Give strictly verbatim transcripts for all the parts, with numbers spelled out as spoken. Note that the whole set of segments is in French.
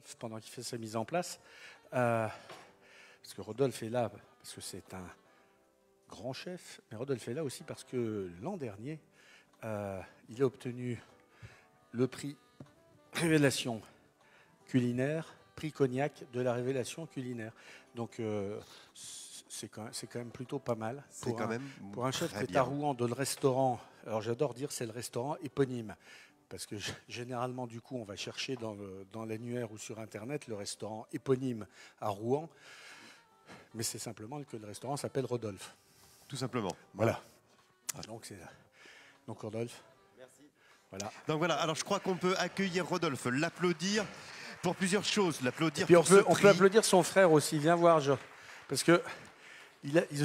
Rodolphe pendant qu'il fait sa mise en place. Euh, parce que Rodolphe est là, parce que c'est un grand chef, mais Rodolphe est là aussi parce que l'an dernier, euh, il a obtenu le prix Révélation culinaire, prix Cognac de la Révélation culinaire. Donc euh, c'est quand, quand même plutôt pas mal pour, quand un, même pour un chef qui est bien. à Rouen, de le restaurant. Alors j'adore dire c'est le restaurant éponyme. Parce que généralement, du coup, on va chercher dans, le, dans l'annuaire ou sur Internet le restaurant éponyme à Rouen. Mais c'est simplement que le restaurant s'appelle Rodolphe. Tout simplement. Voilà. Donc, c'est, donc Rodolphe. Merci. Voilà. Donc voilà, alors je crois qu'on peut accueillir Rodolphe, l'applaudir pour plusieurs choses. L'applaudir Et puis on pour peut, ce on prix. peut applaudir son frère aussi. Viens voir, je, parce que il a, il...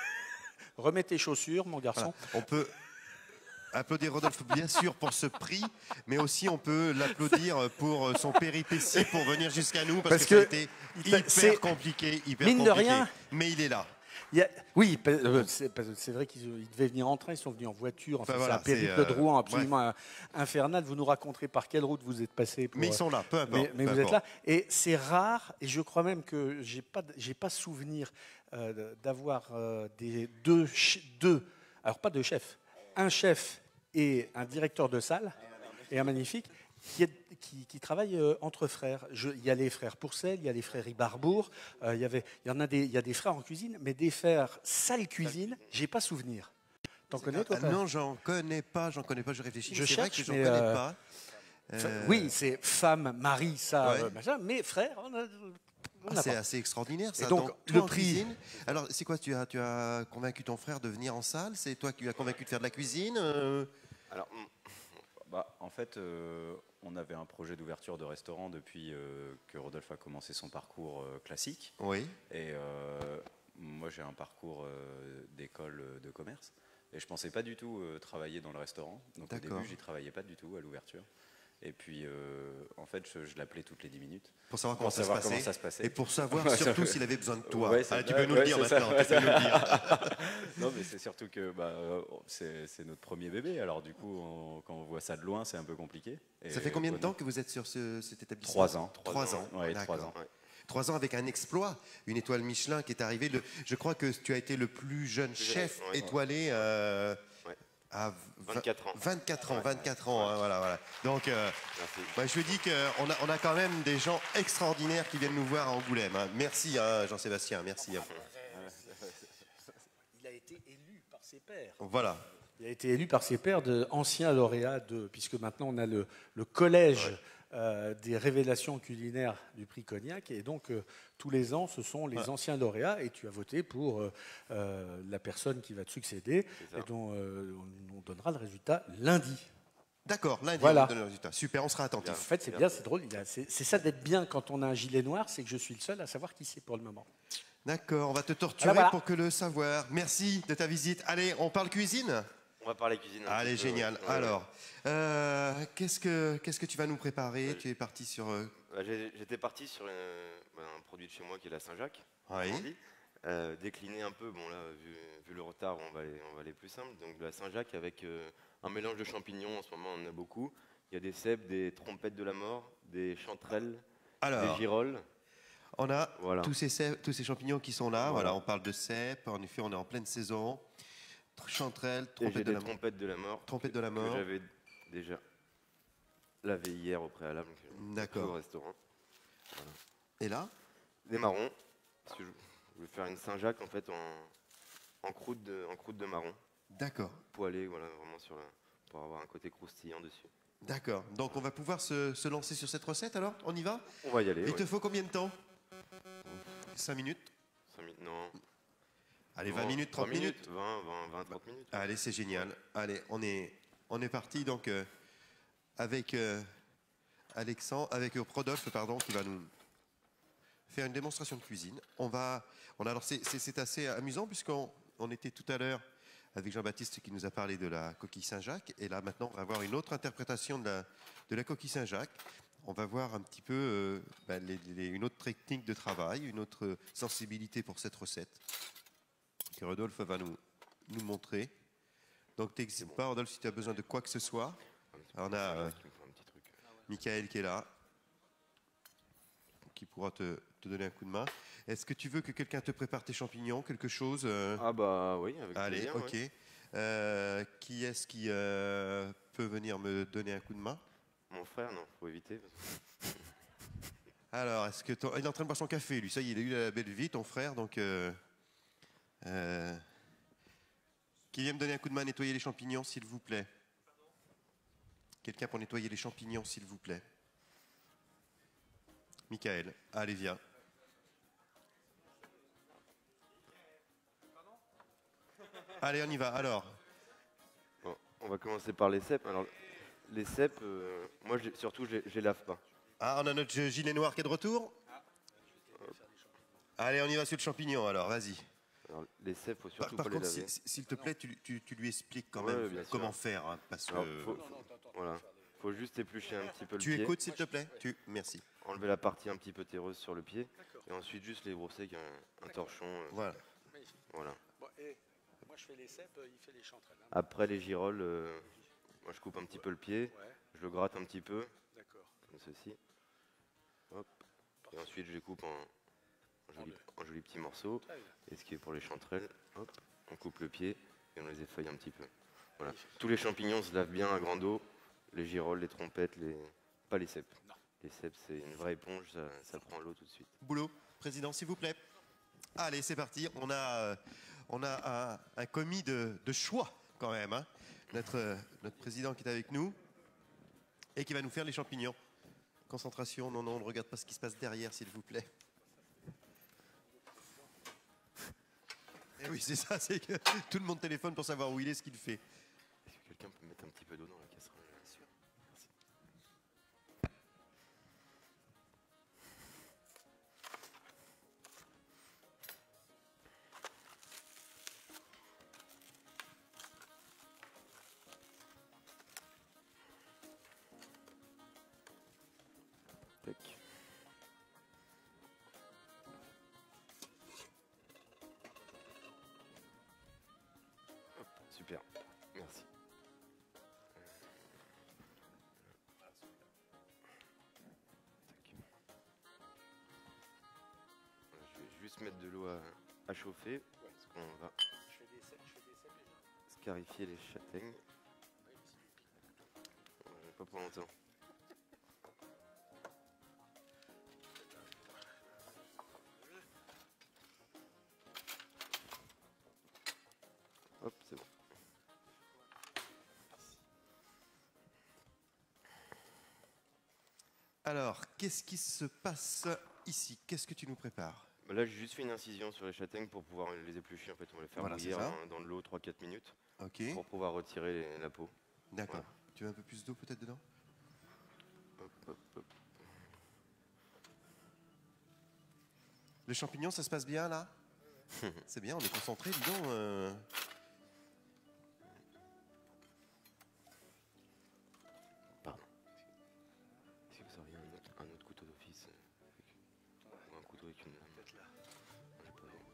remets tes chaussures, mon garçon. Voilà. On peut applaudir Rodolphe, bien sûr, pour ce prix, mais aussi on peut l'applaudir pour son péripétie pour venir jusqu'à nous, parce, parce que, que ça a été hyper c'est... compliqué, hyper mine compliqué. De rien, mais il est là. Il y a, oui, c'est, c'est vrai qu'ils devaient venir en train, ils sont venus en voiture. Enfin, enfin, voilà, c'est un périple de Rouen absolument ouais. infernal. Vous nous raconterez par quelle route vous êtes passé. Pour, mais ils sont là, peu importe. Mais, mais peu vous importe. êtes là. Et c'est rare, et je crois même que je n'ai pas, j'ai pas souvenir euh, d'avoir euh, des deux, deux, alors pas deux chefs, un chef et un directeur de salle, et un magnifique, qui, est, qui, qui travaillent euh, entre frères. Je, il y a les frères Pourcel, il y a les frères Ibarbourg, euh, il, y avait, il y en a des, il y a des frères en cuisine, mais des frères salle cuisine, j'ai pas souvenir. T'en connais toi? Ah, non, j'en connais pas, j'en connais pas, je réfléchis. Je c'est cherche, vrai que j'en mais, connais euh, pas. Euh... Oui, c'est femme, mari, ça, ouais. euh, machin, mais frère, on a, on ah, c'est assez extraordinaire ça. Et donc, donc le prix. Cuisine, alors c'est quoi, tu as, tu as convaincu ton frère de venir en salle? C'est toi qui lui as convaincu de faire de la cuisine? euh... Alors, bah, en fait, euh, on avait un projet d'ouverture de restaurant depuis euh, que Rodolphe a commencé son parcours euh, classique. Oui. Et euh, moi, j'ai un parcours euh, d'école de commerce. Et je ne pensais pas du tout euh, travailler dans le restaurant. Donc au début, j'y travaillais pas du tout à l'ouverture. Et puis, euh, en fait, je, je l'appelais toutes les dix minutes. Pour savoir, comment, pour ça, savoir se comment ça se passait. Et pour savoir surtout s'il avait besoin de toi. Ouais, ah, tu ouais, peux nous ouais, le dire maintenant. Tu peux nous le dire. Non, mais c'est surtout que bah, c'est, c'est notre premier bébé. Alors du coup, on, quand on voit ça de loin, c'est un peu compliqué. Et ça fait combien de bon, temps que vous êtes sur ce, cet établissement? Trois ans. Trois ans. Ouais, trois ans. Ouais. Trois ans avec un exploit, une étoile Michelin qui est arrivée. Le, je crois que tu as été le plus jeune plus chef jeune, ouais, étoilé. Euh, ouais. À vingt-quatre ans. vingt-quatre ans, vingt-quatre ans, hein, voilà, voilà. Donc, euh, bah, je dis qu'on a, on a quand même des gens extraordinaires qui viennent nous voir à Angoulême. Hein. Merci, hein, Jean-Sébastien, merci. Hein. Il a été élu par ses pairs. Voilà. Il a été élu par ses pairs d'anciens lauréats, de, puisque maintenant on a le, le collège ouais. euh, des révélations culinaires du prix Cognac, et donc euh, tous les ans ce sont les ouais. anciens lauréats, et tu as voté pour euh, euh, la personne qui va te succéder, et dont euh, on, on donnera le résultat lundi. D'accord, lundi voilà. on donne le résultat. Super, on sera attentif. En fait, c'est bien, c'est drôle. C'est, c'est ça d'être bien quand on a un gilet noir, c'est que je suis le seul à savoir qui c'est pour le moment. D'accord, on va te torturer voilà, voilà. pour que le savoir. Merci de ta visite. Allez, on parle cuisine? On va parler cuisine. Allez, génial. Ouais. Alors, euh, qu'est-ce que qu'est-ce que tu vas nous préparer? ouais. Tu es parti sur... Euh... Bah, j'étais parti sur une, bah, un produit de chez moi qui est la Saint-Jacques. Oui. Euh, décliné un peu, bon là, vu, vu le retard, on va, aller, on va aller plus simple. Donc de la Saint-Jacques avec euh, un mélange de champignons, en ce moment on en a beaucoup. Il y a des cèpes, des trompettes de la mort, des chanterelles, Alors, des girolles. On a voilà. tous, ces cèpes, tous ces champignons qui sont là. Voilà. Voilà, on parle de cèpes, en effet on est en pleine saison. Chanterelles, trompettes de, la... trompettes de la mort. Trompettes de la mort. Que j'avais déjà lavé hier au préalable. D'accord. Au restaurant. Voilà. Et là? Des marrons. Parce que je... Je vais faire une Saint-Jacques en fait en, en, croûte de, en croûte de marron. D'accord. Poêlée, voilà, vraiment sur la, pour avoir un côté croustillant dessus. D'accord. Donc on va pouvoir se, se lancer sur cette recette alors? On y va? On va y aller. Il ouais. te faut combien de temps? cinq minutes? cinq minutes, non. Allez, non, vingt minutes, trente minutes? vingt, vingt, vingt, trente minutes. Allez, c'est génial. Allez, on est, on est parti donc euh, avec euh, Alexandre, avec euh, Rodolphe, pardon, qui va nous faire une démonstration de cuisine. On va, on a, alors c'est assez amusant puisqu'on on était tout à l'heure avec Jean-Baptiste qui nous a parlé de la coquille Saint-Jacques, et là maintenant on va avoir une autre interprétation de la, de la coquille Saint-Jacques. On va voir un petit peu euh, ben, les, les, une autre technique de travail, une autre sensibilité pour cette recette que Rodolphe va nous, nous montrer. Donc t'hésites bon. pas Rodolphe si tu as besoin de quoi que ce soit. Alors, on a euh, Michael qui est là. qui pourra te, te donner un coup de main. Est-ce que tu veux que quelqu'un te prépare tes champignons, quelque chose euh... Ah bah oui, avec Allez, plaisir. ok. Ouais. Euh, qui est-ce qui euh, peut venir me donner un coup de main? Mon frère, non, faut éviter. Alors, est-ce que ton... il est en train de boire son café, lui. Ça y est, il a eu la belle vie, ton frère. Donc, euh... Euh... qui vient me donner un coup de main à nettoyer les champignons, s'il vous plaît? Quelqu'un pour nettoyer les champignons, s'il vous plaît? Michael, allez, viens. Allez, on y va. Alors, Bon, on va commencer par les cèpes. Alors, les cèpes, euh, moi je- surtout, je les- je les lave pas. ah, on a notre gilet noir qui est de retour. Allez, on y va sur le champignon, alors, vas-y. Alors, les cèpes, faut Par, surtout par pas contre, les laver. si- s'il te plaît, tu, tu- tu lui expliques quand Ouais, même bien sûr. comment faire, hein, parce que... Alors, faut, voilà, faut juste éplucher un petit peu le Tu pied, écoutes, s'il te plaît? Tu... Merci. enlever la partie un petit peu terreuse sur le pied, et ensuite juste les brosser avec un, un torchon. euh, Voilà. voilà. Bon, et moi, je fais les cèpes, il fait les chanterelles. Hein. Après les girolles, euh, moi je coupe un petit peu le pied, Ouais, je le gratte un petit peu, d'accord. comme ceci. Hop. Et ensuite je les coupe en, en jolis, en jolis petits morceaux. Très bien. Et ce qui est pour les chanterelles, hop, on coupe le pied et on les effeuille un petit peu. Voilà. Tous les champignons se lavent bien à grande eau, les girolles, les trompettes, les... pas les cèpes. Non. Les cèpes, c'est une vraie éponge, ça, ça prend l'eau tout de suite. Boulot, président, s'il vous plaît. Allez, c'est parti. On a, euh, on a un, un commis de, de choix, quand même. Hein. Notre, euh, notre président qui est avec nous et qui va nous faire les champignons. Concentration, non, non, on ne regarde pas ce qui se passe derrière, s'il vous plaît. Et oui, c'est ça, c'est que tout le monde téléphone pour savoir où il est, ce qu'il fait. Est-ce que quelqu'un peut mettre un petit peu d'eau dans la casserole, bien sûr? Merci. Tac. Hop, super, merci. Tac. Voilà, je vais juste mettre de l'eau à, à chauffer, parce qu'on va Je fais des cèpes, je fais des cèpes déjà. scarifier les châtaignes. Euh, Pas pour longtemps. Hop, c'est bon. Alors, qu'est-ce qui se passe ici? Qu'est-ce que tu nous prépares? Bah là, j'ai juste fait une incision sur les châtaignes pour pouvoir les éplucher. En fait, on va les faire Voilà, bouillir c'est ça. dans, dans de l'eau trois quatre minutes Ok, pour pouvoir retirer les- la peau. d'accord. Tu veux un peu plus d'eau peut-être dedans? Hop, hop, hop. Le champignon, ça se passe bien là? C'est bien, on est concentré, dis donc. euh. Pardon. Est-ce que vous auriez un autre, un autre couteau d'office euh, avec- ou un couteau avec une lame? Peut-être là. J'ai pas vu.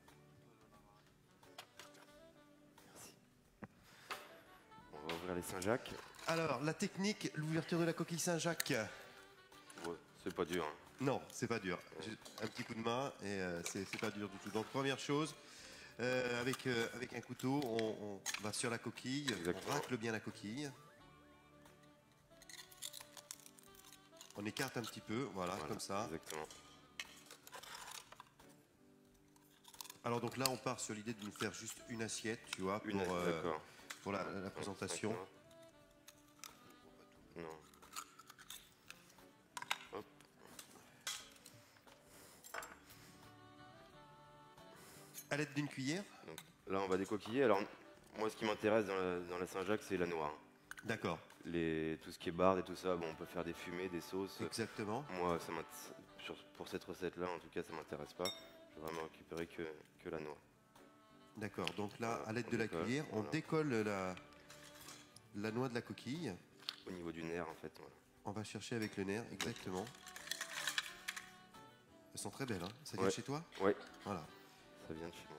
Merci. On va ouvrir les Saint-Jacques. Alors, la technique, l'ouverture de la coquille Saint-Jacques. Ouais, c'est pas dur. Hein. Non, c'est pas dur. Juste un petit coup de main et euh, c'est c'est pas dur du tout. Donc, première chose, euh, avec, euh, avec un couteau, on, on va sur la coquille, Exactement. on racle bien la coquille. On écarte un petit peu, voilà, Voilà, comme ça. Exactement. Alors donc là, on part sur l'idée de nous faire juste une assiette, tu vois, pour, Une, euh, d'accord. pour la, la présentation. D'accord. Non. Hop. À l'aide d'une cuillère. Donc, là, on va décoquiller. Alors, moi, ce qui m'intéresse dans la, dans la Saint-Jacques, c'est la noix. hein. D'accord, Les, tout ce qui est barde et tout ça, bon, on peut faire des fumées, des sauces. exactement. Moi, ça m'int- sur- pour cette recette-là, en tout cas, ça m'intéresse pas. Je vais vraiment récupérer que, que la noix. D'accord, donc là, Voilà, à l'aide on de la décolle, cuillère, on voilà. décolle la, la noix de la coquille. Au niveau du nerf, en fait. Voilà. On va chercher avec le nerf, exactement. Elles sont très belles, hein. Ça vient Ouais. de chez toi? Ouais, Voilà. ça vient de chez moi.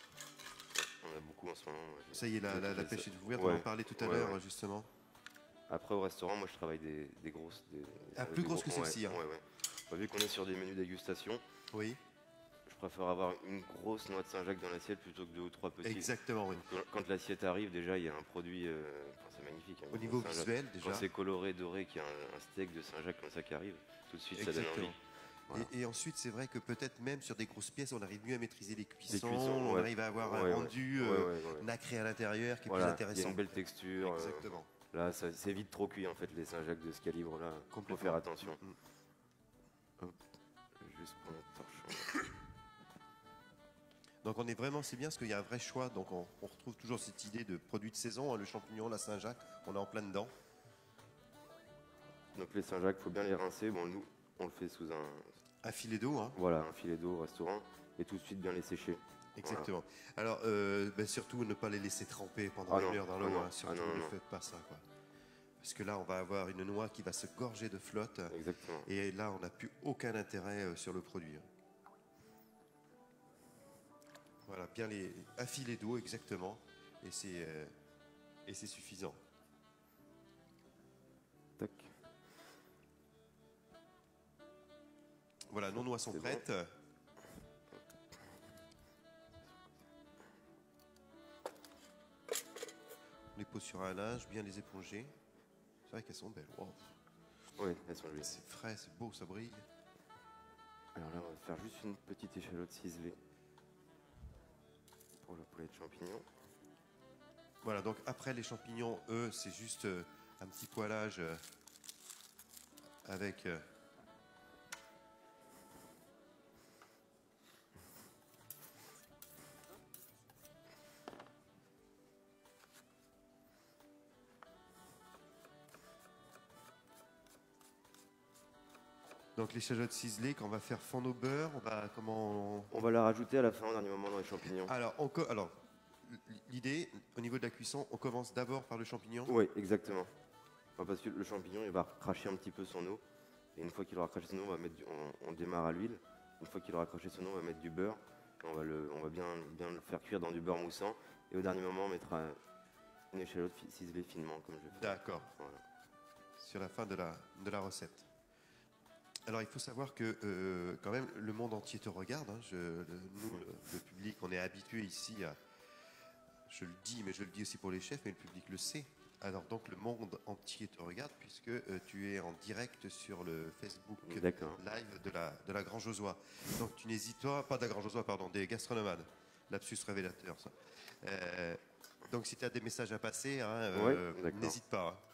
On a beaucoup en ce moment. moi, j'ai- Ça y est, la, j'ai la, la fait pêche ça. est ouverte, Ouais. on en parlait tout à Ouais, l'heure, ouais. justement. Après, au restaurant, moi, je travaille des, des grosses. Des, ah, plus des grosses gros, que celle-ci. Ouais, Hein. ouais, ouais. Bah, vu qu'on est sur des menus dégustation, oui. je préfère avoir une grosse noix de Saint-Jacques dans l'assiette plutôt que deux ou trois petites. Exactement, oui. Quand, quand l'assiette arrive, déjà, il y a un produit. Euh, c'est magnifique. Hein, au niveau visuel, déjà. Quand c'est coloré, doré, qu'il y a un, un steak de Saint-Jacques comme ça qui arrive, tout de suite, Exactement. Ça donne envie. Voilà. Et, et ensuite, c'est vrai que peut-être même sur des grosses pièces, on arrive mieux à maîtriser les cuissons, les cuissons on ouais. arrive à avoir ouais, un rendu ouais. euh, Ouais, ouais, ouais. nacré à l'intérieur qui est voilà. plus intéressant. Il y a une belle texture. Exactement. Euh, là, ça, c'est vite trop cuit en fait, les Saint-Jacques de ce calibre-là. Il faut faire attention. Mm-hmm. Hop. Juste pour notre torchon. Donc on est vraiment, c'est bien parce qu'il y a un vrai choix. Donc on, on retrouve toujours cette idée de produit de saison, hein, le champignon, la Saint-Jacques, on est en plein dedans. Donc les Saint-Jacques, il faut bien les rincer. Bon, nous, on le fait sous un... Un filet d'eau. Hein. Voilà, un filet d'eau au restaurant. Et tout de suite bien les sécher. Exactement. Voilà. Alors, euh, ben surtout ne pas les laisser tremper pendant ah une non, heure dans l'eau. ah hein. Surtout ah non, ne non. faites pas ça. Quoi. Parce que là, on va avoir une noix qui va se gorger de flotte. Exactement. Et là, on n'a plus aucun intérêt euh, sur le produit. Voilà, bien les... un filet d'eau, exactement. Et c'est, euh, et c'est suffisant. Tac. Voilà, nos noix sont c'est prêtes. Bon. On les pose sur un linge, bien les éponger. C'est vrai qu'elles sont belles. Wow. Oui, elles sont jolies. C'est frais, c'est beau, ça brille. Alors là, on va faire juste une petite échalote ciselée pour le poulet de champignons. Voilà, donc après les champignons, eux, c'est juste euh, un petit poêlage euh, avec... Euh, Donc les l'échalote ciselée qu'on va faire fondre au beurre, on va comment on... on va la rajouter à la fin, au dernier moment dans les champignons. Alors, on co- alors l'idée au niveau de la cuisson, on commence d'abord par le champignon. Oui, exactement. Enfin, parce que le champignon, il va cracher un petit peu son eau. Et une fois qu'il aura craché son eau, on va mettre du... on, on démarre à l'huile. Une fois qu'il aura craché son eau, on va mettre du beurre. On va, le... on va bien, bien le faire cuire dans du beurre moussant. Et au dernier moment, on mettra une échalote ciselée finement, comme je fais. D'accord. Voilà. Sur la fin de la, de la recette. Alors il faut savoir que euh, quand même le monde entier te regarde. Hein. Je, le, nous, le, le public, on est habitué ici à, je le dis, mais je le dis aussi pour les chefs, mais le public le sait. Alors donc le monde entier te regarde puisque euh, tu es en direct sur le Facebook live de la, de la Grand Josois. Donc tu n'hésites pas, pas de la Grand Josois, pardon, des gastronomades. Lapsus révélateur, ça. Euh, donc si tu as des messages à passer, hein, euh, ouais, n'hésite pas. Hein.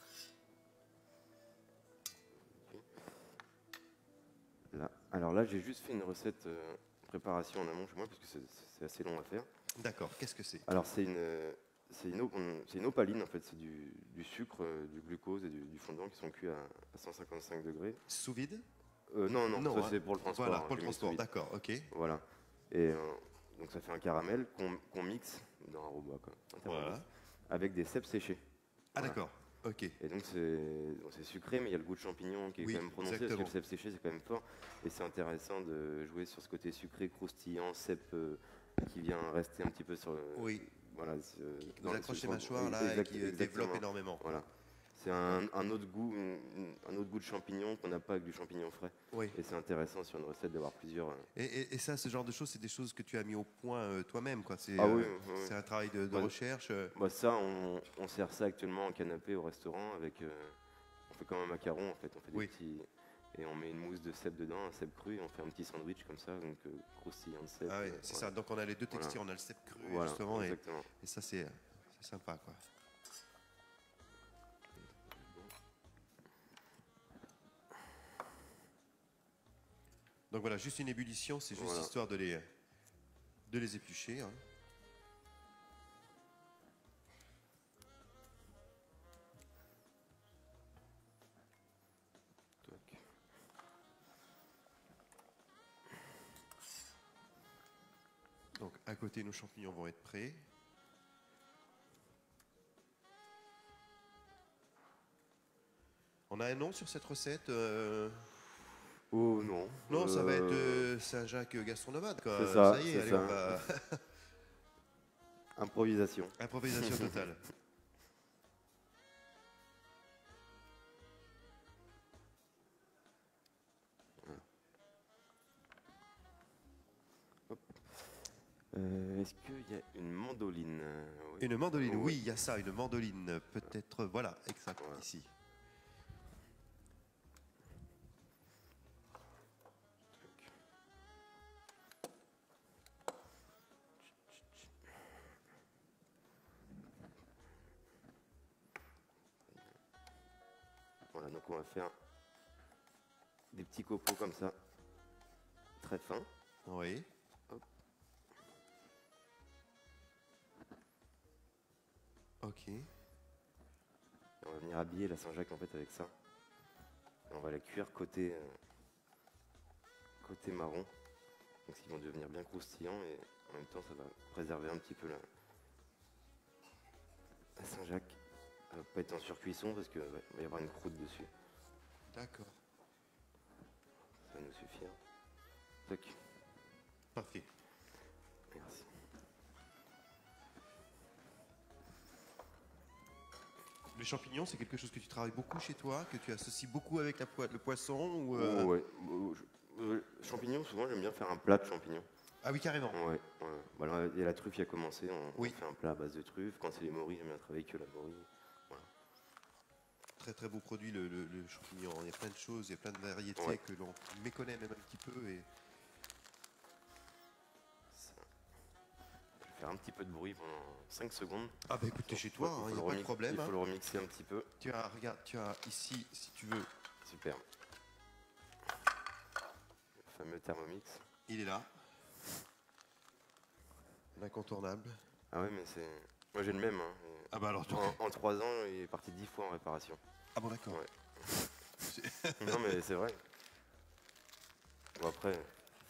Là. Alors là, j'ai juste fait une recette euh, préparation en amont chez moi parce que c'est, c'est assez long à faire. D'accord, qu'est-ce que c'est? Alors c'est une, c'est une, eau, c'est une opaline en fait, c'est du, du sucre, euh, du glucose et du, du fondant qui sont cuits à, à cent cinquante-cinq degrés. Sous vide? euh, Non, non, non ça hein. c'est pour le transport. Voilà, pour hein, le transport, d'accord, ok. Voilà. Et euh, donc ça fait un caramel qu'on, qu'on mixe dans un robot, quoi, voilà. avec des cèpes séchés. Ah voilà. D'accord. Ok. Et donc c'est, bon, c'est sucré, mais il y a le goût de champignon qui est oui, quand même prononcé, exactement. parce que le cèpe séché c'est quand même fort. Et c'est intéressant de jouer sur ce côté sucré, croustillant, cèpe euh, qui vient rester un petit peu sur le... Oui. Voilà, qui nous accroche les mâchoires là exact, et qui exactement. développe énormément. Voilà. C'est un, un autre goût, un autre goût de champignon qu'on n'a pas avec du champignon frais. Oui. Et c'est intéressant sur une recette d'avoir plusieurs. Et, et, et ça, ce genre de choses, c'est des choses que tu as mis au point euh, toi-même, quoi. C'est, ah oui, euh, oui, c'est un travail de, de bah, recherche. Bah ça, on, on sert ça actuellement en canapé au restaurant avec. Euh, on fait comme un macaron en fait. On fait des oui. petits et on met une mousse de cèpe dedans, un cèpe cru, et on fait un petit sandwich comme ça, donc euh, croustillant de cèpe. Ah oui, euh, c'est voilà. ça. Donc on a les deux textures, voilà. on a le cèpe cru voilà, justement, et, exactement. et ça c'est, c'est sympa, quoi. Donc voilà, juste une ébullition, c'est juste voilà. histoire de les, de les éplucher. Hein. Donc à côté, nos champignons vont être prêts. On a un nom sur cette recette euh... Oh non. Non, euh... ça va être euh, Saint-Jacques gastronomade, quoi. C'est ça, ça y est, c'est allez, ça. on va... Improvisation. Improvisation totale. Euh, Est-ce qu'il y a une mandoline? euh, oui. Une mandoline, Oui. oui, il y a ça, une mandoline. Peut-être, voilà, exact, Voilà. ici. Voilà, donc on va faire des petits copeaux comme ça, très fins. Oui. Hop. Ok. Et on va venir habiller la Saint-Jacques en fait avec ça. Et on va la cuire côté, euh, côté marron. Donc ils vont devenir bien croustillants et en même temps ça va préserver un petit peu la, la Saint-Jacques. Elle va pas être en surcuisson parce qu'il ouais, va y avoir une croûte dessus. D'accord. Ça va nous suffire. Tac. Parfait. Merci. Le champignon, c'est quelque chose que tu travailles beaucoup chez toi, que tu associes beaucoup avec la po- le poisson ou euh, Oh, ouais. Oh, je- euh, champignons, souvent j'aime bien faire un plat de champignons. Ah oui, carrément. Ouais, ouais. Bah, alors, il y a la truffe qui a commencé, on, Oui. on fait un plat à base de truffe. Quand c'est les morilles, j'aime bien travailler que la morille. Voilà. Très très beau produit le, le- le champignon. Il y a plein de choses, il y a plein de variétés Ouais. que l'on méconnaît même un petit peu. Et... Ça. Je vais faire un petit peu de bruit pendant cinq secondes. Ah bah écoute, t'es chez toi, Il il faut n'y le a pas de remix- problème. Il faut hein. le remixer un petit peu. Tu as, regarde, tu as ici, si tu veux, Super. Le fameux Thermomix. il est là. L'incontournable. Ah ouais, mais c'est. Moi j'ai le même. Hein. Et Ah bah alors, tu... En, en trois ans, il est parti dix fois en réparation. Ah bon, d'accord. Ouais. Non, mais c'est vrai. Bon, après,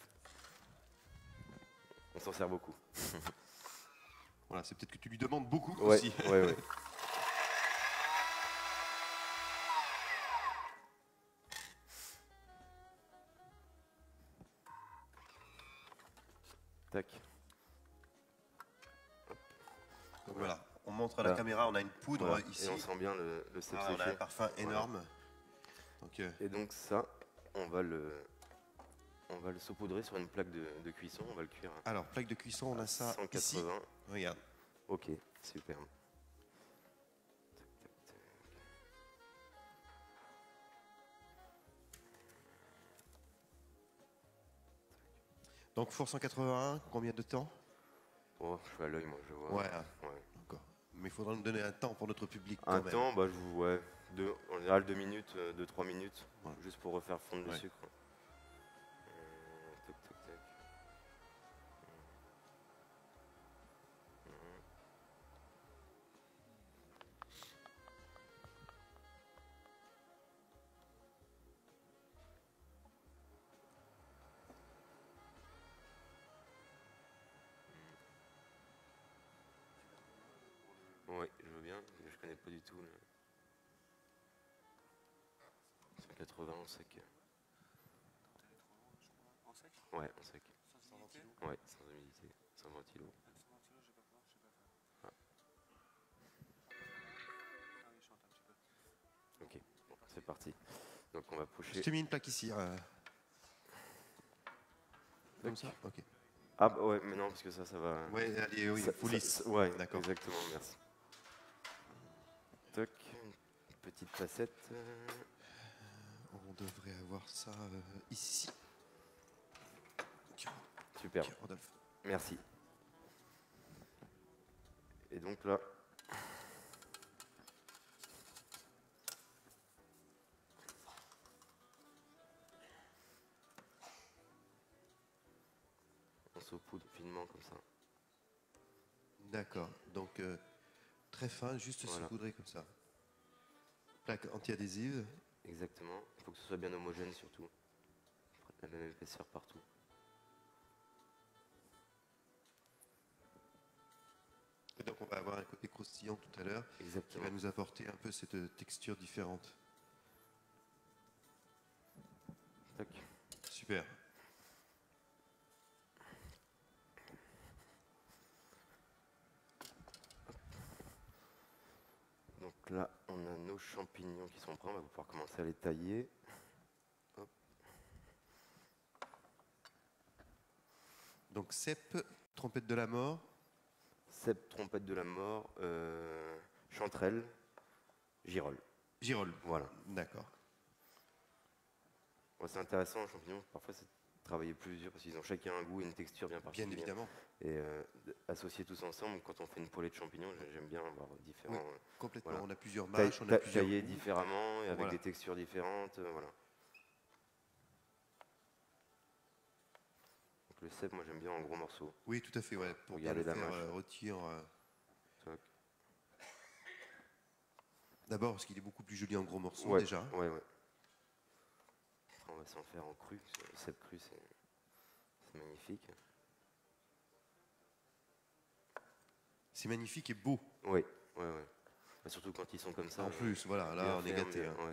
on s'en sert beaucoup. Voilà, c'est peut-être que tu lui demandes beaucoup Ouais, aussi. ouais, ouais. Tac. Donc voilà, on montre à la Voilà. caméra, on a une poudre Voilà. ici. Et on sent bien le, le cèpe Ah, on a un séché. parfum énorme. Donc, euh, Et donc ça, on va le, on va le saupoudrer sur une plaque de, de cuisson. On va le cuire à alors, plaque de cuisson, on a ça cent ici. quatre-vingts. Regarde. Ok, super. Donc, four cent quatre-vingt-un, combien de temps? Oh, je suis à l'œil, moi, je vois. Ouais, hein, Ouais. d'accord. Mais il faudra nous donner un temps pour notre public quand Un même. temps, bah, je vous, ouais, deux, en général deux minutes, euh, deux, trois minutes, Voilà. juste pour refaire fondre le Ouais. sucre. Euh, tac, tac, tac. Mhm. Oui, je veux bien, mais je connais pas du tout le cent quatre-vingts en sec. En sec? Ouais, en sec. Sans humidité? Ouais, sans humidité, sans ventilo. Sans ventilo, je sais pas quoi, je sais pas faire. Ah. Ah oui, je chante un petit peu. Ok, bon, c'est parti. Donc on va Je pocher. t'ai mis une plaque ici. euh, Comme Tac. ça. Ok. Ah bah ouais, mais non, parce que ça, ça va. Ouais, allez, oui, Ça- full ça- lisse. ça- ouais, D'accord. exactement, merci. Toc, une petite facette. euh, On devrait avoir ça euh, ici. Tiens, Super, tiens, Rodolphe. merci. Et donc là, on saupoudre finement comme ça. D'accord. Donc, euh, très fin, juste Voilà. saupoudré comme ça. Plaque anti-adhésive. Exactement. Il faut que ce soit bien homogène surtout. La même épaisseur partout. Et donc, on va avoir un côté croustillant tout à l'heure qui Exactement. va nous apporter un peu cette euh, texture différente. Tac. Super. Donc là, on a nos champignons qui sont prêts. On va pouvoir commencer à les tailler. Hop. Donc Donc cèpe, trompette de la mort. Cèpe, trompette de la mort, euh, chanterelle, girole. Girole. Voilà. D'accord. Bon, c'est intéressant, les champignons, parfois c'est de travailler plusieurs parce qu'ils ont chacun un goût et une texture bien Bien particulière. évidemment. Et euh, associer tous ensemble, quand on fait une poêlée de champignons, j'ai- j'aime bien avoir différents. Oui, complètement. Voilà. On a plusieurs taille- mâches, on a ta- plusieurs taillés goûts. différemment et avec Voilà. des textures différentes. euh, voilà. Donc le cèpe, moi j'aime bien en gros morceaux. Oui, tout à fait, ouais. Pour bien Regardez le la faire mâche. euh, rôtir. euh, Toc. D'abord parce qu'il est beaucoup plus joli en gros morceaux Ouais, déjà. ouais, ouais. Après, on va s'en faire en cru. parce que Le cèpe cru, c'est c'est magnifique. C'est magnifique et beau. Oui, ouais, ouais. Bah, surtout quand ils sont comme ça. En euh, plus, voilà, là bien on est fermes, gâté. bien- hein. ouais.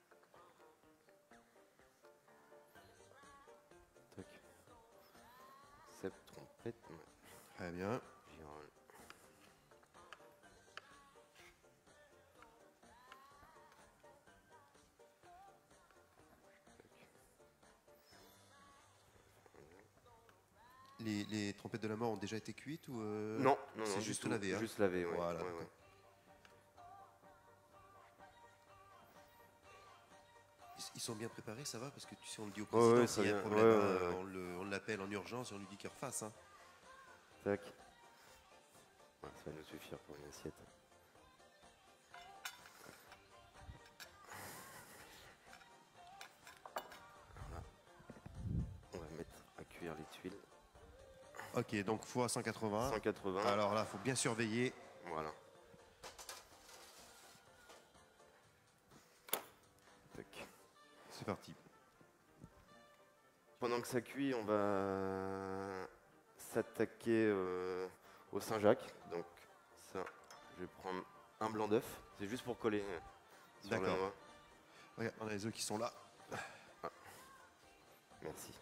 Toc. Cèpe, trompette, ouais. Très bien. Girole. Les, les trompettes de la mort ont déjà été cuites ou euh, Non, non, c'est non, juste du tout. lavé, hein. Juste lavé, ouais. Voilà, ouais, d'accord. ouais. Ils- Ils sont bien préparés, ça va? Parce que tu sais, on le dit au Ouais, président, ouais, s'il y a ça un vient. problème, Ouais, hein, ouais, ouais. on le- on l'appelle en urgence et on lui dit qu'il refasse. Hein. Tac. Voilà, ça va nous suffire pour une assiette. Voilà. On va mettre à cuire les tuiles. Ok, donc fois cent quatre-vingts. cent quatre-vingts. Alors là, il faut bien surveiller. Voilà. Tac. C'est parti. Pendant que ça cuit, on va s'attaquer euh, au Saint-Jacques. Donc ça, je vais prendre un blanc d'œuf. C'est juste pour coller euh, sur la D'accord. noix. Regarde, on a les œufs qui sont là. Merci.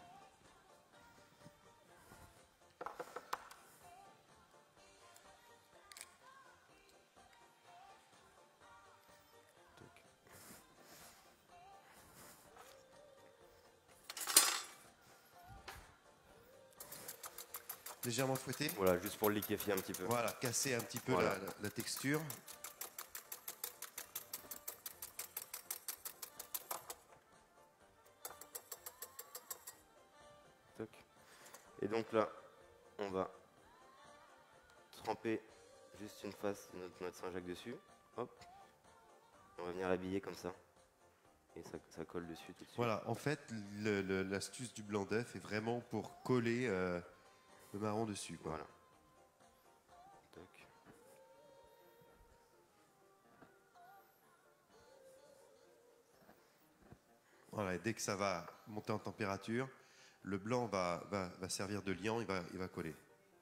Tac. Légèrement fouetté. Voilà, juste pour le liquéfier un petit peu. Voilà, casser un petit peu Voilà. la, la- la texture. Toc. Et donc là, on va tremper juste une face de notre noix de Saint-Jacques dessus. Hop. On va venir l'habiller comme ça. Et ça, ça colle dessus tout de suite. Voilà, en fait, le- le- l'astuce du blanc d'œuf est vraiment pour coller euh, le marron dessus. Quoi. Voilà. Toc. Voilà, et dès que ça va monter en température, le blanc va, va, va servir de liant, il va, il va coller.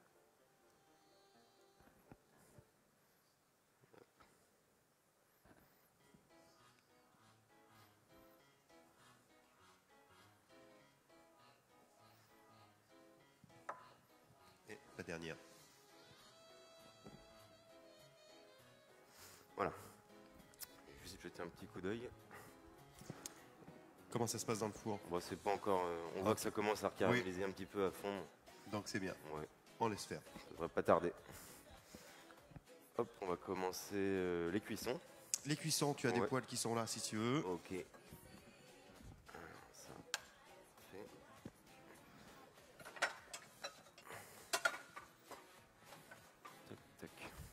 Et la dernière. Voilà. Je vais juste jeter un petit coup d'œil. Comment ça se passe dans le four? Bon, c'est pas encore. euh, on voit Ok. que ça commence à caraméliser un petit peu à fond. Donc c'est bien, Ouais, on laisse faire. ça devrait pas tarder. Hop, on va commencer euh, les cuissons. Les cuissons, tu as des Ouais. poêles qui sont là si tu veux. Ok. Alors, ça, fait. Tac, tac.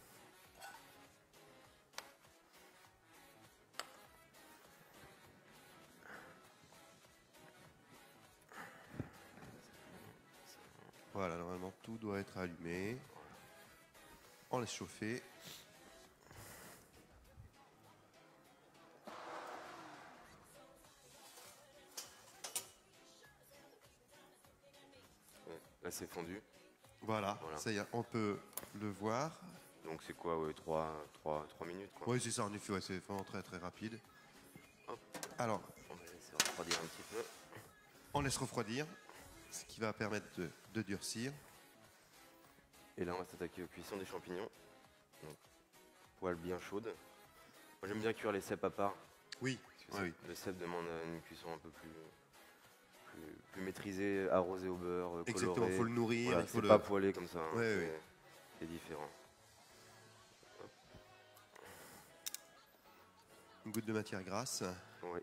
Voilà, normalement tout doit être allumé. On laisse chauffer. Ouais, là, c'est fondu. Voilà, Voilà. ça y est, on peut le voir. Donc, c'est quoi, ouais, trois minutes, quoi. Oui, c'est ça, en effet, ouais, c'est vraiment très très rapide. Hop. Alors, On va laisser refroidir un petit peu. on laisse refroidir, ce qui va permettre de, de durcir. Et là, on va s'attaquer aux cuissons des champignons. Donc, poêle bien chaude. Moi, j'aime bien cuire les cèpes à part. Oui, parce que oui, oui. Le cèpe demande une cuisson un peu plus, plus, plus maîtriser, arroser au beurre, colorer. Exactement, il faut le nourrir. Voilà, il faut c'est le... pas poêlé comme ça. Hein, ouais, c'est, ouais. c'est différent. Une goutte de matière grasse. Oui.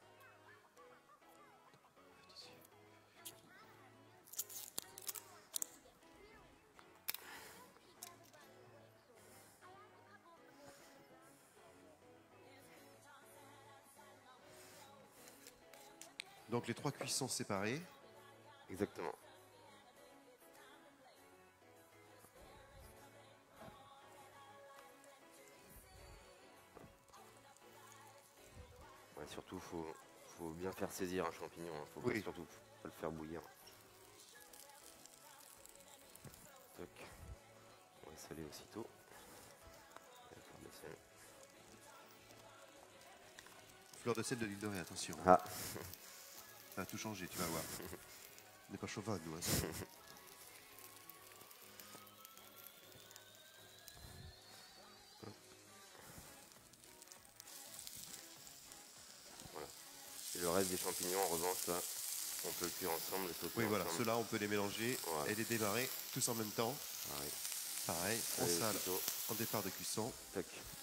Donc les trois cuissons séparées. Exactement. Ouais, surtout, il faut, faut bien faire saisir un champignon. Il hein. faut oui. pas, surtout pas le faire bouillir. Toc. On va saler aussitôt. Fleur de sel de l'île de Ré, attention. Ah. Ça va tout changer, tu vas voir. On n'est pas chauvin, nous. Hein, voilà. Et le reste des champignons, en revanche, là, on peut le cuire ensemble, les sauter oui, voilà. ensemble. Ceux-là, on peut les mélanger voilà. et les démarrer tous en même temps. Pareil. Pareil, on Allez, sale plutôt. en départ de cuisson. Tac.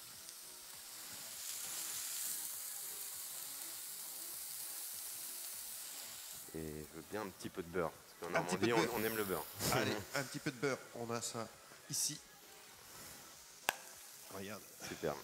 Et je veux bien un petit peu de beurre. Parce qu'en Normandie, on, on aime le beurre. Allez, un petit peu de beurre. On a ça ici. Regarde. Superbe.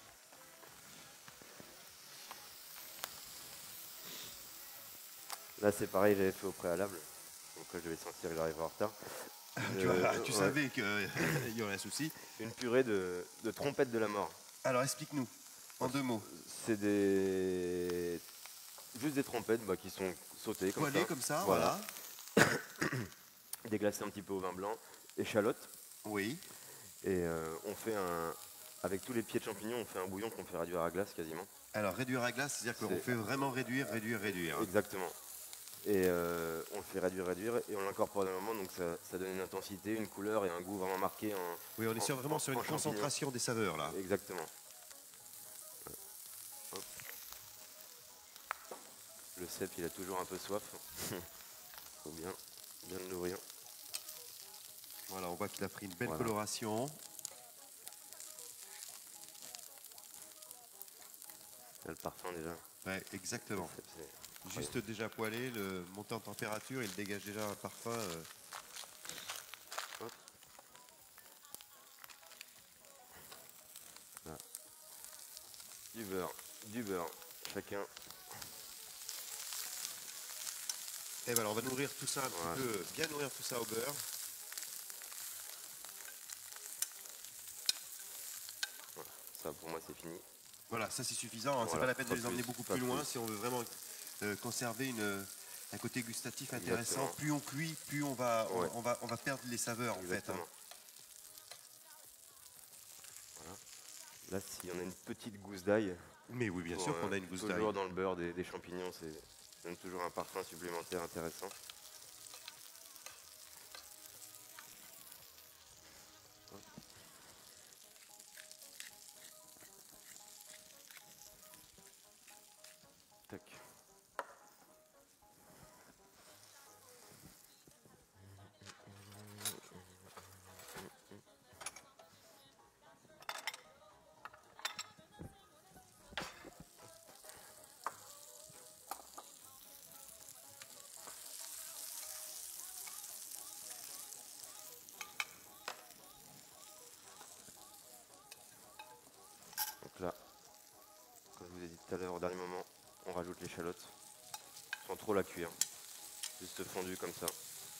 Là, c'est pareil, j'avais fait au préalable. Donc, je vais sentir qu'il arrive en retard. tu vois, euh, tu ouais. savais qu'il y aurait un souci. Une purée de, de trompettes de la mort. Alors, explique-nous, en deux mots. C'est des... juste des trompettes bah, qui sont sautées comme Poilées ça. comme ça, voilà. voilà. Déglacées un petit peu au vin blanc. Échalotes. Oui. Et euh, on fait un... Avec tous les pieds de champignons, on fait un bouillon qu'on fait réduire à glace quasiment. Alors, réduire à glace, c'est-à-dire qu'on fait vraiment réduire, réduire, réduire. Exactement. Et euh, on le fait réduire, réduire, et on l'incorpore d'un moment, donc ça, ça donne une intensité, une couleur et un goût vraiment marqué. En, oui, on est sur, en, vraiment en, sur une concentration des saveurs, là. Exactement. Hop. Le cèpe, il a toujours un peu soif. Faut bien, bien le nourrir. Voilà, on voit qu'il a pris une belle voilà. coloration. Il y a le parfum déjà. Ouais, exactement. Le cèpe, Juste déjà poêlé, le monté en température, il dégage déjà un parfum. Euh... Hop. Là. Du beurre, du beurre, chacun. Et ben alors, on va nourrir tout ça un voilà. petit peu, bien nourrir tout ça au beurre. Voilà. Ça, pour moi, c'est fini. Voilà, ça c'est suffisant. Hein. Voilà, c'est pas la peine de les emmener beaucoup plus loin plus. si on veut vraiment euh, conserver une, un côté gustatif intéressant. Exactement. Plus on cuit, plus on va, ouais. on, on va, on va perdre les saveurs. Exactement. En fait. Hein. Voilà. Là, s'il y en a une petite gousse d'ail. Mais oui, bien pour, sûr qu'on euh, a une gousse d'ail. Toujours dans le beurre des, des champignons, c'est donne toujours un parfum supplémentaire intéressant. Tac. Donc là, comme je vous ai dit tout à l'heure, au dernier moment, on rajoute l'échalote sans trop la cuire, juste fondue comme ça.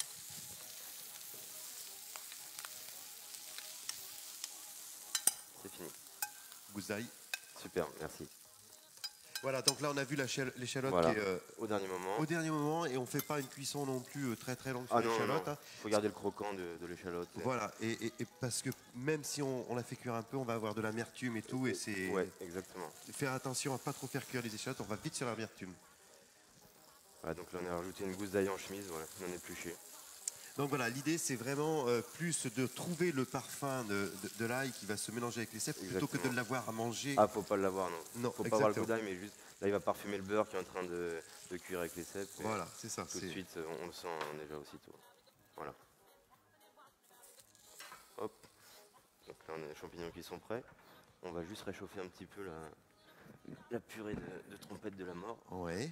C'est fini. Gousse d'ail. Super, merci. Voilà, donc là on a vu l'échalote voilà. qui est euh, au dernier moment. Au dernier moment, et on ne fait pas une cuisson non plus euh, très très longue sur ah l'échalote. Il hein. faut garder le croquant de, de l'échalote. Voilà, et, et, et parce que même si on, on la fait cuire un peu, on va avoir de l'amertume et tout, et c'est. Ouais, exactement. Faire attention à ne pas trop faire cuire les échalotes, on va vite sur l'amertume. Voilà, donc là on a rajouté une gousse d'ail en chemise, voilà, on est épluché. Donc voilà, l'idée c'est vraiment euh, plus de trouver le parfum de, de, de l'ail qui va se mélanger avec les cèpes plutôt que de l'avoir à manger. Ah, faut pas l'avoir, non. Non, faut exactement. pas avoir le goût d'ail, mais juste Là, il va parfumer le beurre qui est en train de, de cuire avec les cèpes. Voilà, c'est ça. Tout de c'est- suite, on, on le sent hein, déjà aussitôt. Voilà. Hop. Donc là, on a les champignons qui sont prêts. On va juste réchauffer un petit peu la, la purée de, de trompette de la mort. Ouais.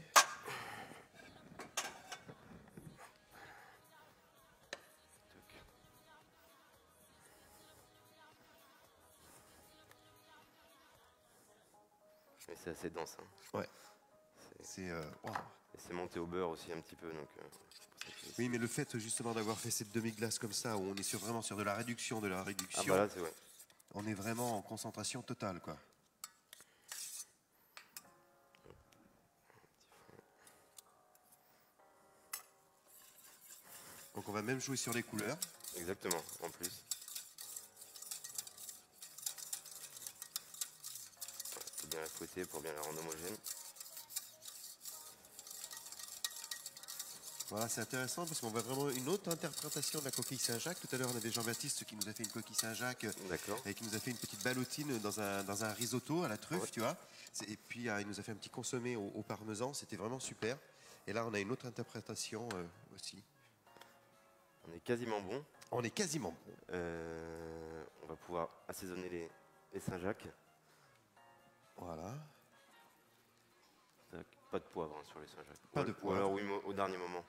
Et c'est assez dense. Hein. Ouais. C'est- C'est. euh, waouh. Et c'est monté au beurre aussi un petit peu. Donc, euh, c'est pour ça que c'est- Oui, mais le fait justement d'avoir fait cette demi-glace comme ça, où on est sur, vraiment sur de la réduction, de la Ah réduction, bah là, c'est ouais. on est vraiment en concentration totale, quoi. Donc on va même jouer sur les couleurs. Exactement, en plus. Il faut bien la fouetter pour bien la rendre homogène. Voilà, c'est intéressant parce qu'on voit vraiment une autre interprétation de la coquille Saint-Jacques. Tout à l'heure, on avait Jean-Baptiste qui nous a fait une coquille Saint-Jacques D'accord. et qui nous a fait une petite ballotine dans un, dans un risotto à la truffe, Ouais. tu vois. C'est- Et puis, euh, il nous a fait un petit consommé au, au parmesan. C'était vraiment super. Et là, on a une autre interprétation euh, aussi. On est quasiment bon. On est quasiment bon. Euh, on va pouvoir assaisonner les, les Saint-Jacques. Voilà. Tac. Pas de poivre hein, sur les Saint-Jacques. Pas Ou- de Ou poivre. alors oui, mo- au dernier moment.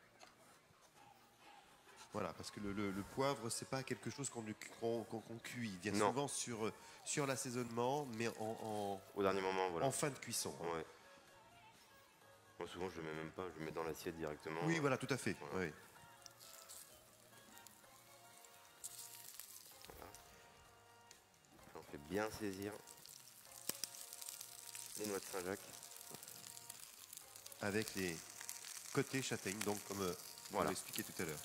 Voilà, parce que le, le- le poivre, c'est pas quelque chose qu'on qu'on- qu'on- qu'on cuit. Il vient Non. souvent sur, sur l'assaisonnement, mais en, en- Au dernier moment, voilà. en fin de cuisson. Ouais. Moi, souvent, je le mets même pas. Je le mets dans l'assiette directement. Oui, voilà, tout à fait. Voilà. Oui. On fait bien saisir les noix de Saint-Jacques. Avec les côtés châtaignes, donc comme euh, on Voilà. l'a expliqué tout à l'heure.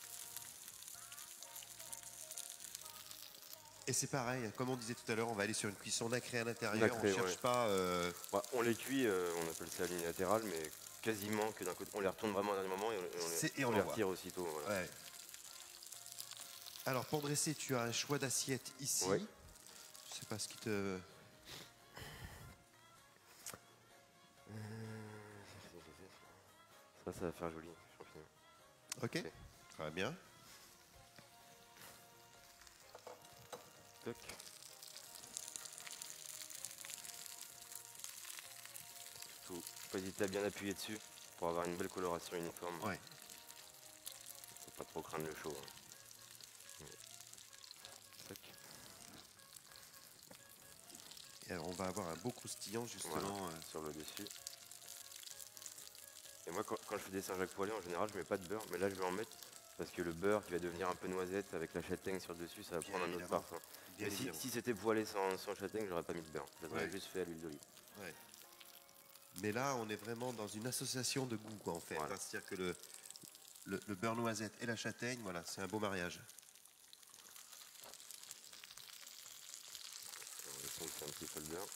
Et c'est pareil, comme on disait tout à l'heure, on va aller sur une cuisson nacrée à l'intérieur. On Nacrée, ne cherche ouais. pas. euh, Ouais, on les cuit, euh, on appelle ça ligne latérale, mais quasiment que d'un côté. On les retourne vraiment au dernier moment et on, et on les, C'est- et on on les l'envoie. retire aussitôt. Voilà. ouais. Alors pour dresser, tu as un choix d'assiette ici. Oui. Je sais pas ce qui te. Ça, ça va faire joli, champignon. Ok. Ok. Très bien. Toc. Surtout, faut pas hésiter à bien appuyer dessus pour avoir une belle coloration uniforme. Ouais. Faut pas trop craindre le chaud. hein. Ouais. Toc. Et alors, on va avoir un beau croustillant justement. Voilà, euh, sur le dessus. Et moi, quand, quand je fais des Saint-Jacques poêlés, en général, je mets pas de beurre, mais là, je vais en mettre parce que le beurre qui va devenir un peu noisette avec la châtaigne sur le dessus, ça va Bien prendre un autre évidemment. parfum. bien Mais si, évidemment. si c'était poêlé sans, sans châtaigne, j'aurais pas mis de beurre. J'aurais Ouais. juste fait à l'huile d'olive. Ouais. Mais là, on est vraiment dans une association de goûts, quoi, en fait. Voilà. hein. C'est-à-dire que le, le, le beurre noisette et la châtaigne, voilà, c'est un beau mariage. On va laisser aussi un petit peu le beurre.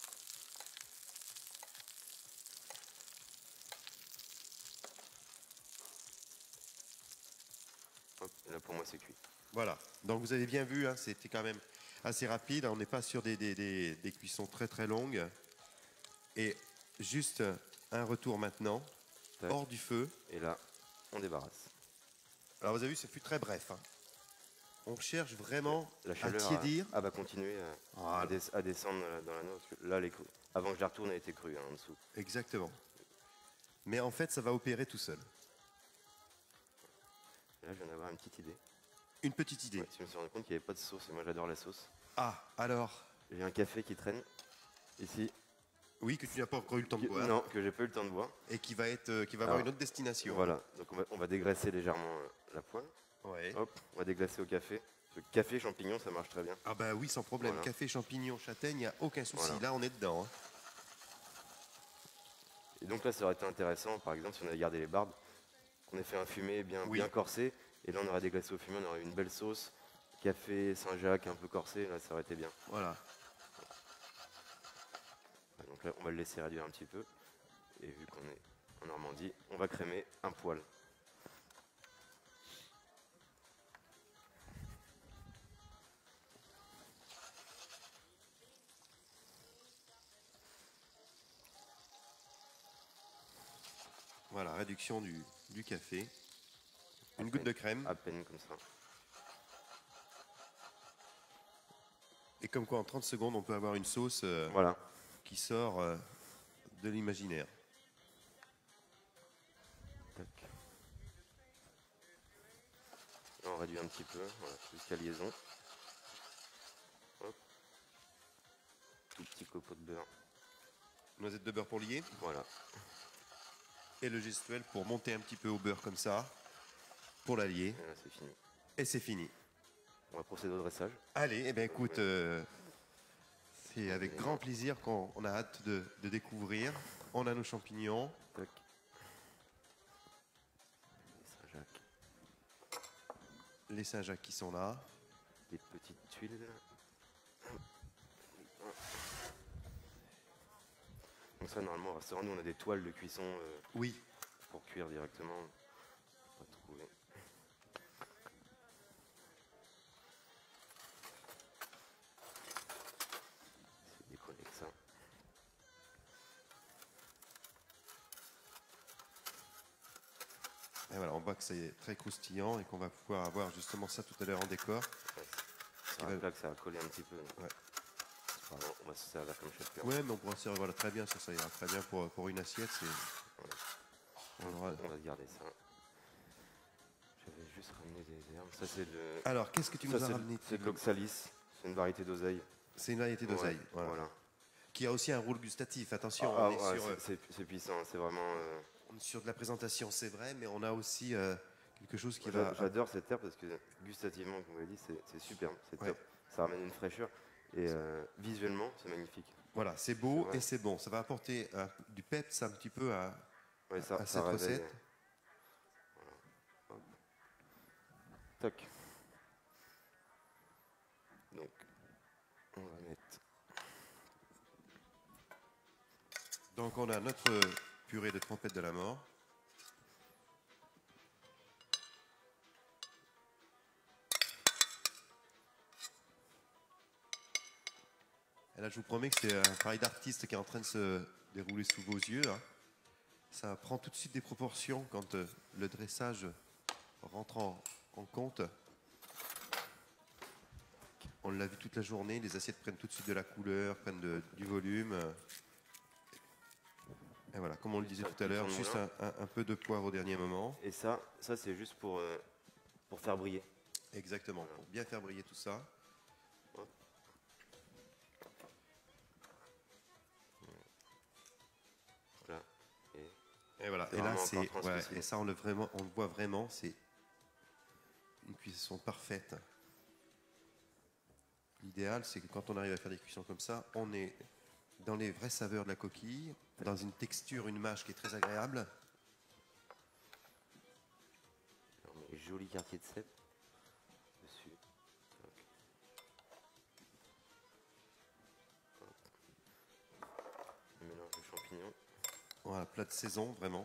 Hop, et là, pour moi, c'est cuit. Voilà. Donc vous avez bien vu, hein, c'était quand même assez rapide. On n'est pas sur des, des- des- des cuissons très très longues. Et juste un retour maintenant, Tac. hors du feu. Et là, on débarrasse. Alors vous avez vu, ça fut très bref. hein. On cherche vraiment La à chaleur tiédir. a, a va continuer à, Voilà. à des- à descendre dans la, dans la noix. Parce que là, les cru- avant que je la retourne, elle était crue hein, en dessous. Exactement. Mais en fait, ça va opérer tout seul. Et là, je viens d'avoir une petite idée. Une petite idée. Ouais, je me suis rendu compte qu'il n'y avait pas de sauce et moi, j'adore la sauce. Ah, alors, J'ai un café qui traîne ici. oui, que tu n'as pas encore eu le temps de Qui- boire. non, que j'ai pas eu le temps de boire. Et qui va, être, euh, qui va avoir Alors, une autre destination. Voilà, donc on va, on va dégraisser légèrement euh, la poêle. Ouais. Hop, on va déglacer au café. Le café champignon, ça marche très bien. Ah bah oui, sans problème. Voilà. Café, champignons, châtaigne, il n'y a aucun souci. Voilà. Là, on est dedans. hein. Et donc là, ça aurait été intéressant, par exemple, si on avait gardé les barbes, qu'on ait fait un fumé bien, Oui. bien corsé, et là on aurait déglacé au fumé, on aurait eu une belle sauce, café Saint-Jacques un peu corsé, là ça aurait été bien. Voilà. Donc là, on va le laisser réduire un petit peu, et vu qu'on est en Normandie, on va crémer un poil. Voilà, réduction du, du café. Une goutte de crème. À peine comme ça. Et comme quoi, en trente secondes, on peut avoir une sauce euh, Voilà. qui sort euh, de l'imaginaire. Tac. Là, on réduit un petit peu, voilà, jusqu'à liaison. Hop. Tout petit copeau de beurre. Noisette de beurre pour lier. Voilà. Et le gestuel pour monter un petit peu au beurre comme ça. Pour la lier. Et là, c'est fini. Et c'est fini. On va procéder au dressage. Allez, eh bien écoute, euh, c'est avec grand plaisir qu'on on a hâte de, de découvrir. On a nos champignons. Tac. Les Saint-Jacques. Les Saint-Jacques qui sont là. Des petites tuiles. Donc ça, normalement, au restaurant, nous, on a des toiles de cuisson euh, Oui. pour cuire directement. On va trouver. C'est décoller que ça. Et voilà, on voit que c'est très croustillant et qu'on va pouvoir avoir justement ça tout à l'heure en décor. Ouais, c'est vrai que là que ça a collé un petit peu. Ouais. C'est pas grave, on va se servir comme chef. Ouais, mais on pourra se servir voilà, très bien, ça, ça ira très bien pour, pour une assiette. C'est... Voilà. On aura- On va garder ça. J'avais juste ramené des herbes. Ça, c'est de. Alors, qu'est-ce que tu ça, nous as c'est- ramené C'est de l'oxalis. C'est une variété d'oseille. C'est une variété d'oseille, Ouais, voilà. voilà. Qui a aussi un rôle gustatif. Attention, Ah, on, est ouais, sur, euh, c'est- c'est c'est puissant. C'est vraiment. euh, on est sur de la présentation, c'est vrai, mais on a aussi euh, quelque chose qui J'a- va... J'adore cette herbe parce que gustativement, comme vous l'avez dit, c'est c'est superbe. C'est Ouais. top. Ça ramène une fraîcheur. Et euh, visuellement, c'est magnifique. Voilà, c'est beau C'est vrai. et c'est bon. Ça va apporter euh, du peps un petit peu à, Ouais, ça, à ça cette réveille. recette. Voilà. Hop. Tac. Donc, on va mettre. Donc on a notre purée de trompette de la mort. Et là, je vous promets que c'est un travail d'artiste qui est en train de se dérouler sous vos yeux. Hein. Ça prend tout de suite des proportions quand euh, le dressage rentre en, en compte. On l'a vu toute la journée, les assiettes prennent tout de suite de la couleur, prennent de- du volume. Et voilà, comme on le disait tout à l'heure, juste un, un- un peu de poivre au dernier moment. Et ça, ça c'est juste pour, euh, pour faire briller. Exactement, pour bien faire briller tout ça. Voilà. Et Et voilà, C'est et là vraiment c'est, encore ouais, translucide. et ça on le vraiment, on le voit vraiment, c'est une cuisson parfaite. L'idéal, c'est que quand on arrive à faire des cuissons comme ça, on est dans les vraies saveurs de la coquille, dans une texture, une mâche qui est très agréable. on met les jolis quartiers de cèpe dessus. Tac. Hop. Un mélange de champignons. Voilà, plat de saison, vraiment.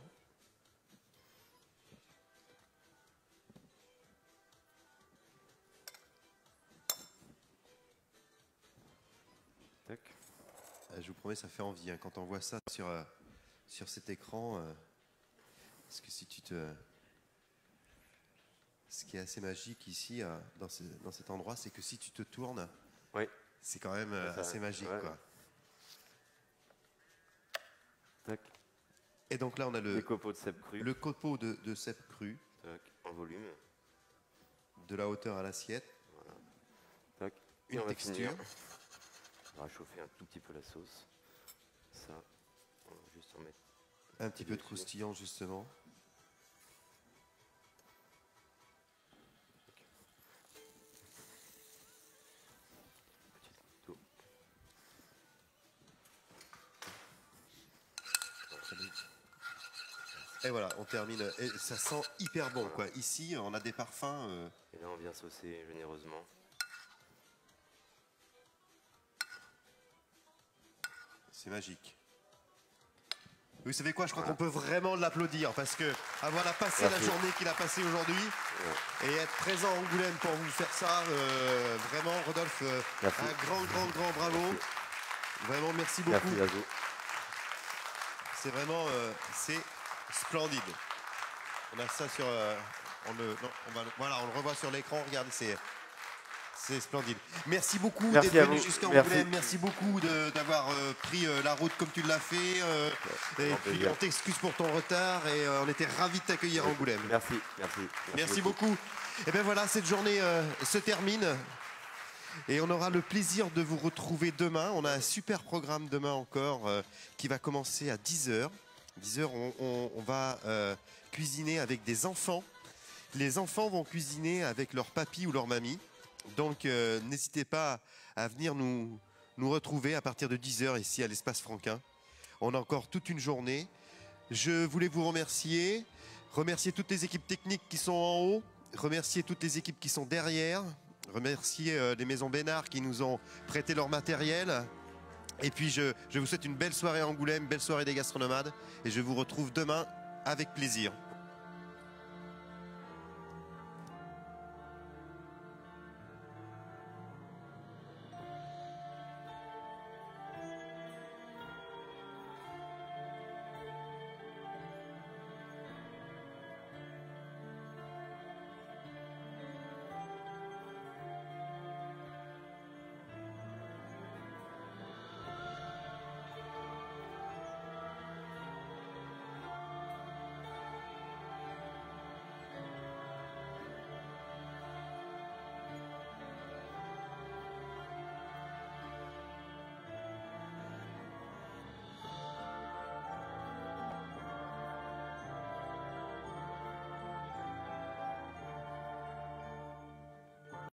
Tac. Euh, Je vous promets, ça fait envie hein, quand on voit ça sur, euh, sur cet écran. euh, parce que si tu te. Ce qui est assez magique ici, euh, dans, ce- dans cet endroit, c'est que si tu te tournes, Oui. c'est quand même euh, Ça, assez magique. ouais. Quoi. Tac. Et donc là, on a Des le, copeaux de cèpe cru. le copeau de, de cèpe cru, Tac. En volume. de la hauteur à l'assiette, Tac. Et une on va texture. finir. On va chauffer un tout petit peu la sauce. Ça. On va juste en mettre. Un petit peu de dessus. croustillant, justement. Petit d'eau. Et voilà, on termine. Et ça sent hyper bon, quoi. Ici, on a des parfums. euh, Et là, on vient saucer généreusement. C'est magique. Vous savez quoi, je crois Voilà. qu'on peut vraiment l'applaudir parce que avoir passé Merci. la journée qu'il a passée aujourd'hui Ouais. et être présent à Angoulême pour vous faire ça, euh, vraiment, Rodolphe, euh, Merci. un grand, grand, grand bravo. Merci. Vraiment, merci beaucoup. Merci Lazo. C'est vraiment, euh, c'est Splendide. On a ça sur... Euh, on le, non, on va, voilà, on le revoit sur l'écran. Regardez, c'est... C'est splendide. Merci beaucoup d'être venu jusqu'à Angoulême. Merci beaucoup d'avoir euh, pris euh, la route comme tu l'as fait. Euh, et puis on t'excuse pour ton retard et euh, on était ravis de t'accueillir à Angoulême. Merci, merci. Merci, merci beaucoup. beaucoup. Et bien voilà, cette journée euh, se termine. Et on aura le plaisir de vous retrouver demain. On a un super programme demain encore euh, qui va commencer à dix heures. dix heures, on, on, on va euh, cuisiner avec des enfants. Les enfants vont cuisiner avec leur papy ou leur mamie. Donc euh, n'hésitez pas à venir nous, nous retrouver à partir de dix heures ici à l'Espace Franquin. On a encore toute une journée. Je voulais vous remercier, remercier toutes les équipes techniques qui sont en haut, remercier toutes les équipes qui sont derrière, remercier euh, les maisons Bénard qui nous ont prêté leur matériel. Et puis je, je vous souhaite une belle soirée à Angoulême, belle soirée des gastronomades et je vous retrouve demain avec plaisir.